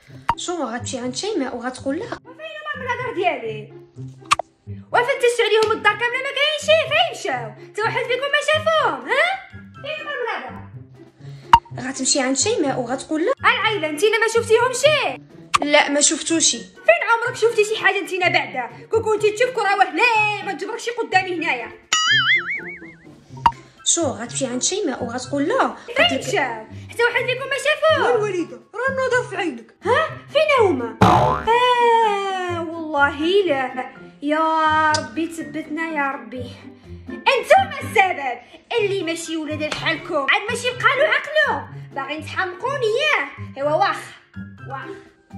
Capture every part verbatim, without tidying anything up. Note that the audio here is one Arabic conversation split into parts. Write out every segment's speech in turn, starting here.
شو غتمشي عند شيماء وغتقول لها فين هما من الهضر ديالي؟ وفتشت عليهم الدار كامله ما كاينش شي، فين مشاو؟ حتى واحد فيكم ما شافوهم؟ ها فين هما من الهضر؟ غتمشي عند شيماء وغتقول لها العايله نتينا ما شفتيهمشي؟ لا ما شفتوشي. فين عمرك شفتي شي حاجه نتينا بعدا؟ كون كنتي تشوف راه لا ما تجبركش قدامي هنايا. شو غتمشي عند شيماء وغتقول لها فين مشاو؟ حتى واحد فيكم ما شافوه؟ الوليده راه النظر في عينك. ها فين هما؟ آه والله لا، يا ربي تثبتنا يا ربي. انتوما السبب، اللي ماشي ولاد بحالكم عاد ماشي بقالو عقلو باغيين تحمقوني ياه. ايوا واخ واخ.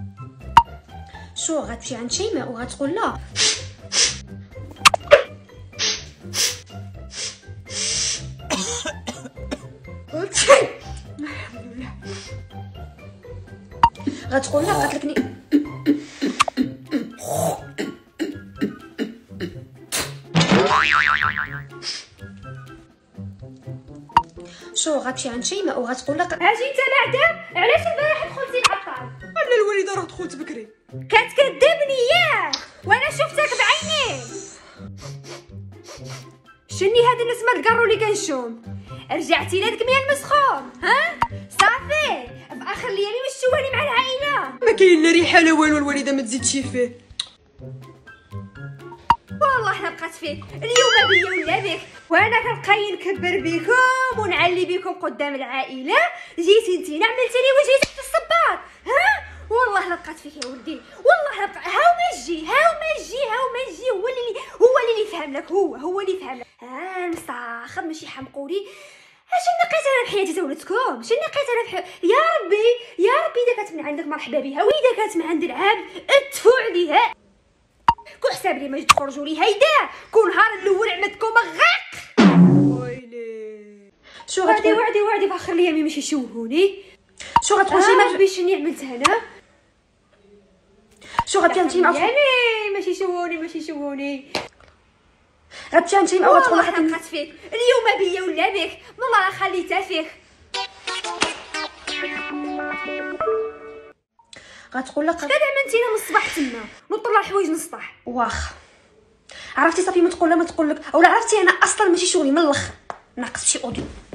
شو غتمشي عند شيماء وغتقول لها غتقول لها قتلكني. شو غتمشي عند شيماء وغتقول لها اجي انت بعدا علاش البارح دخلتي العطار؟ انا الوليده راه دخلت بكري. كتكذبني ياه وانا شفتك بعيني. شني هاد النسمه القرو اللي كنشوم؟ رجعتي لهادك ميا المسخوم؟ ها صافي في اخر ليالي واش تشوهني مع العائله؟ ما كاين لا ريحه لا والو، الوليده ما تزيدش فيه. والله انا بقات فيك اليوم بيا ولا بك، وانا كنبقى نكبر بكم ونعلي بكم قدام العائله. جيتي انتينا عملتي لي وجهي تحت الصباط. ها والله لا بقات فيك يا ولدي، والله لا بقى. هاو ما جي هاو ما جي هاو ما جي هو اللي هو اللي يفهم لك، هو هو اللي يفهم لك. ها المستاخر ماشي حمقولي. اش نقيت انا بحياتي تا ولدكم؟ اش نقيت انا بحياتي؟ يا ربي يا ربي اذا كانت من عندك مرحبا بها، واذا كانت من عند العبد ادفوا عليها. كون حساب لي ما تخرجوا لي هيدا كون نهار الاول عمتكم غاق. ويلي شو وعدي وعدي وعدي في اخر الايام ماشي يشوهوني. شو غتقول آه شيماء باش شني عملت هنا؟ شو غتمشي عند شيماء يعني ماشي يشوهوني ماشي يشوهوني. غتمشي عند شيماء وغتقول لها والله بقات فيك اليوم بيا ولا بك، والله راه خليتها فيك. غتقول لك كدا منتينا من الصباح تما نطلع الحوايج من السطح. واخ عرفتي صافي ما تقول لا ما تقول لك، اولا عرفتي انا اصلا ماشي شغلي من الاخر ناقص شي اوديو.